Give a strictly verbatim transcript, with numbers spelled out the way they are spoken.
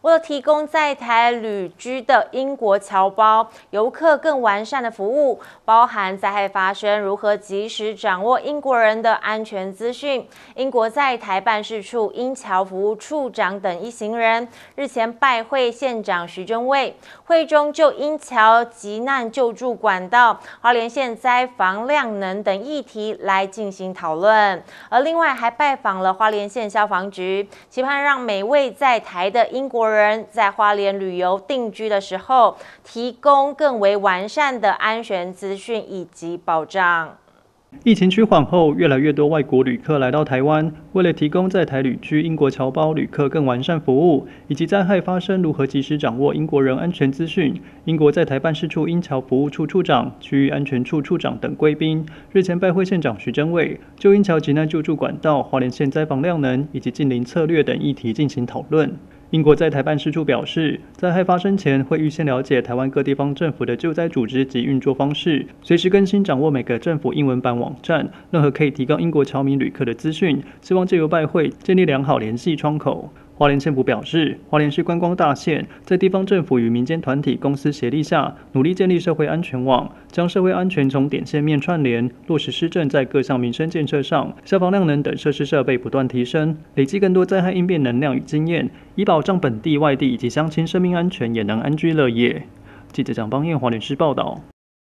为了提供在台旅居的英国侨胞游客更完善的服务，包含灾害发生如何及时掌握英国人的安全资讯，英国在台办事处英侨服务处长等一行人日前拜会县长徐祯卫，会中就英侨急难救助管道、花莲县灾防量能等议题来进行讨论，而另外还拜访了花莲县消防局，期盼让每位在台的英国人在花莲旅游定居的时候，提供更为完善的安全资讯以及保障。 疫情趋缓后，越来越多外国旅客来到台湾，为了提供在台旅居英国侨胞旅客更完善服务，以及灾害发生如何及时掌握英国人安全资讯，英国在台办事处英侨服务处处长、区域安全处处长等贵宾日前拜会县长徐祯卫，就英侨急难救助管道、花莲县灾防量能以及近邻策略等议题进行讨论。英国在台办事处表示，灾害发生前会预先了解台湾各地方政府的救灾组织及运作方式，随时更新掌握每个政府英文版网站任何可以提供英国侨民旅客的资讯，希望借由拜会建立良好联系窗口。花莲县府表示，花莲是观光大县，在地方政府与民间团体、公司协力下，努力建立社会安全网，将社会安全从点线面串联，落实施政在各项民生建设上，消防量能等设施设备不断提升，累积更多灾害应变能量与经验，以保障本地、外地以及乡亲生命安全，也能安居乐业。记者蒋邦彦花莲市报道。